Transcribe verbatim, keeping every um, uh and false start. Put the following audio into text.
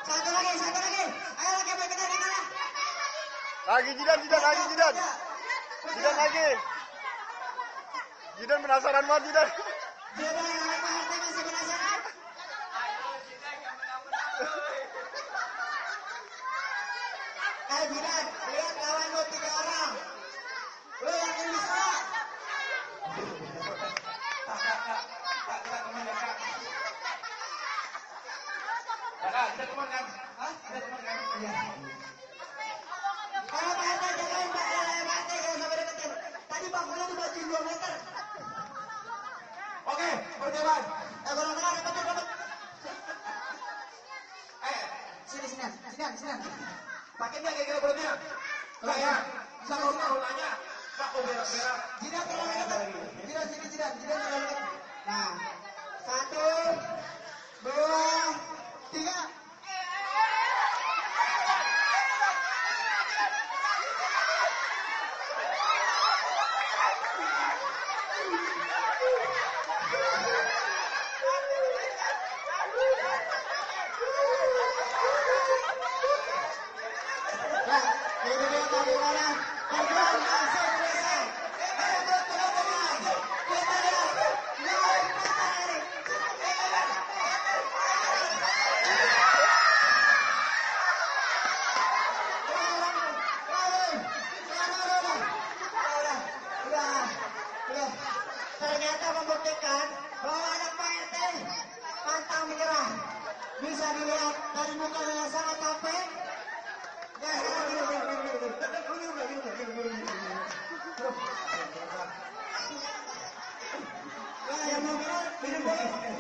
Satu lagi, satu lagi. Ayo lagi berkenan di tengah. Lagi Jidan, Jidan, lagi Jidan. Jidan lagi. Jidan penasaran banget Jidan. Jidan yang lain Pak R T masih penasaran? Eh Jidan, lihat kawan lu tiga orang. Lu yakin bisa? Kakak, kita teman kan? Hah? Kita teman kan? Iya. Ayo Pak R T, jagain Pak R T, jangan sampai deketin. Tadi bangkunya dibajuin dua meter. Oke, berjalan. Eh, golong tengah, deketin, deketin. Eh, Sini, sini, sini, sini. pakai nggak kira-kira perutnya? Enggak ya? Bisa kalau tahu nanya. Pak, kok berak-berak? Jidan, tolong deketin. Jidan, sini, Jidan. Jidan, tolong deketin. Nah, satu, dua, tiga. Nah, ini dia bagaimana perjuangan masih selesai. Ayo buat teman-teman, kita lihat lawan matahari. Ternyata membuktikan bahwa anak Pak R T pantang menyerah. Bisa dilihat dari mukanya sangat capek. Ya, ya, gini, gini, gini, gini, gini. Gini, gini, gini, gini, gini. Nah, yang mau minum, minum dulu.